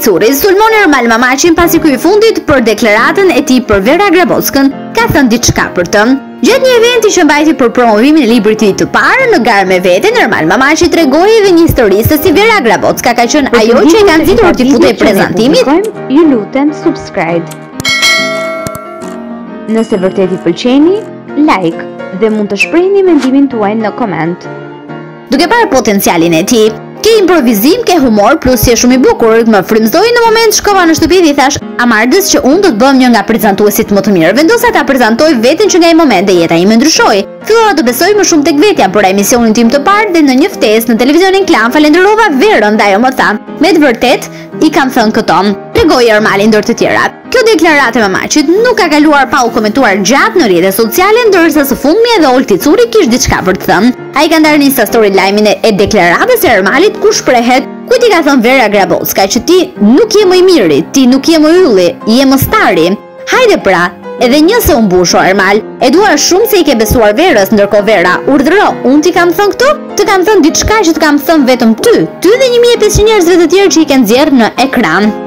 Curi sulmon Ermal Mamaqin pasi ky i fundit për deklaratën e tij për Vera Grabockën, ka thënë diçka për të. Gjatë një eventi që mbajti për promovimin e librit të tij të parë në garë me veten, Ermal Mamaqi tregoi edhe një histori se si Vera Grabocka ka qenë ajo që e ka nxitur t'i futej prezantimit. Ju lutem subscribe. Nëse vërtet i pëlqeni, like dhe mund të shprehni mendimin tuaj në koment. Duke parë potencialin e tij, ke improvizim, ke humor, plus si e shumë i bukur, më frymëzoi në moment shkova në shtëpi dhe i thash Amardës që unë do të bëhem një nga prezantuesit më të mirë. Vendosa ta prezantoj veten që nga ai moment dhe jeta ime ndryshoi. Fillova të besoj më shumë tek vetja për emisionin tim të parë dhe në një ftesë në televizionin Klan falenderova Verën dhe ajo më tha, me të vërtet i kam thënë këto. Tregoi Ermali ndër të tjera. Kjo deklaratë e Mamaqit nuk ka kaluar pa u komentuar gjatë në rrjetet sociale, ndërsa së fundmi edhe Olti Curi kishte diçka për të thënë. Ai ka ndarë në Insta Story lajmin e deklaratës së Ermalit ku shprehet ku ti ka thënë Vera Grabocka që ti nuk je më i miri, ti nuk je më ylli, je më stari. Hajde pra, edhe një se unë busho Ermal, e dua shumë se i ke besuar Verës, ndërkohë Vera urdhëro, unë ti kam thënë këtu, të kam thënë diçka që të kam thënë vetëm ty dhe 1500 njerëzve të tjerë që i kanë nxjerrë në ekran.